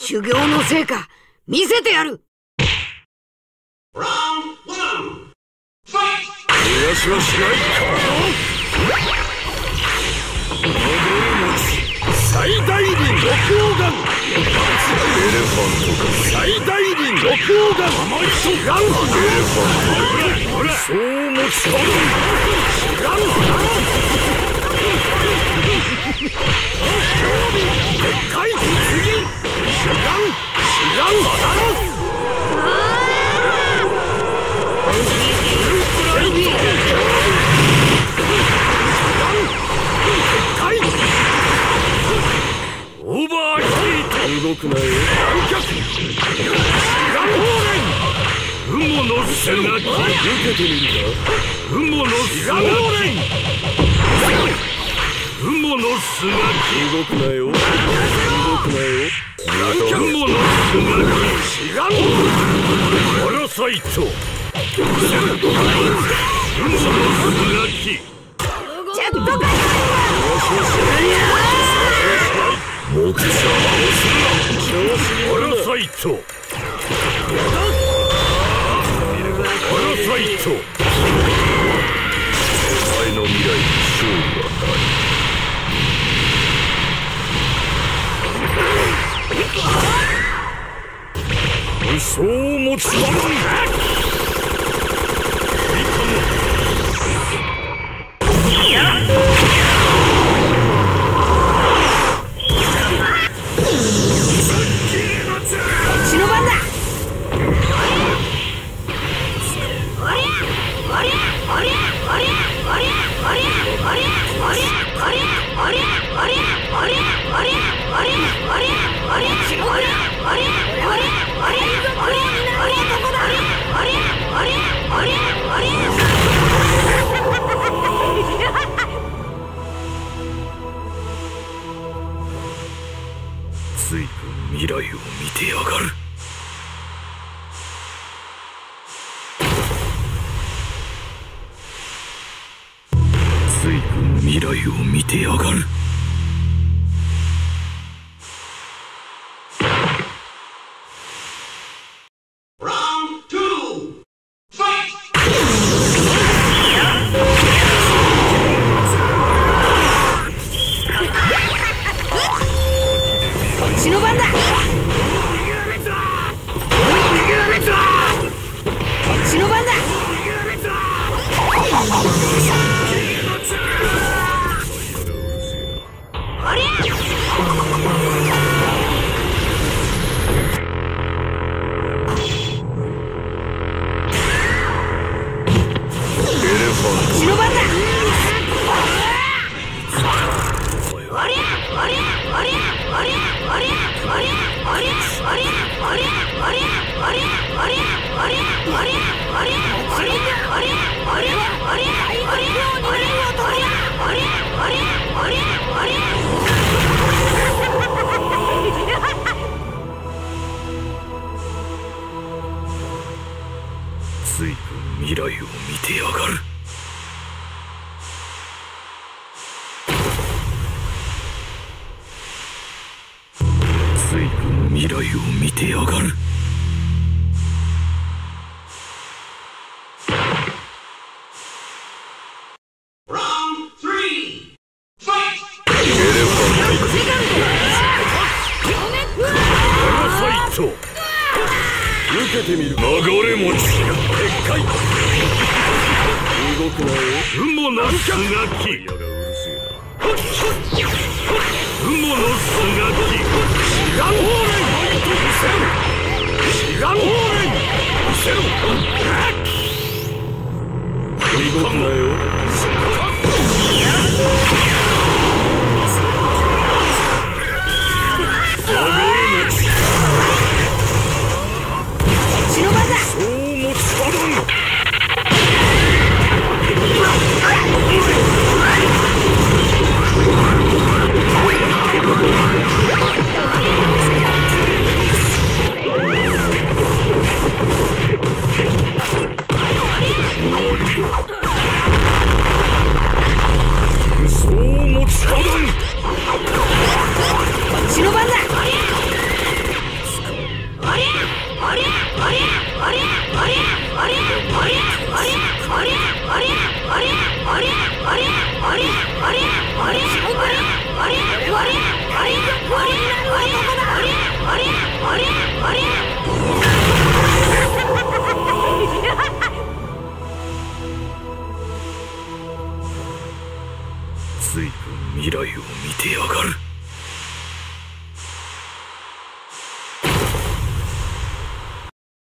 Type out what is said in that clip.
修行の成果見せてやる。 逃がしはしない最大輪六王眼エレファントか最大輪六王眼甘いと違うエレファントそうもちか違うでっかい次違うオーバーヒート動くなよ乱脚乱砲連雲母の背が受けてみるか雲母の背が雲母の背が動くなよ動くなよ雲母の背がパラサイト雲母の背がジェットカ目標をするなパラサイトパラサイトお前の未来に勝利はないそう持ち込む随分未来を見てやがる随分未来を見てやがる随分未来を見てやがる随分未来を見てやがる受けてみる流れ持ちでっかい動くなよ雲のすがき雲のすがき志願砲連志願砲連見せろ動くなよ随分未来を見てやがる。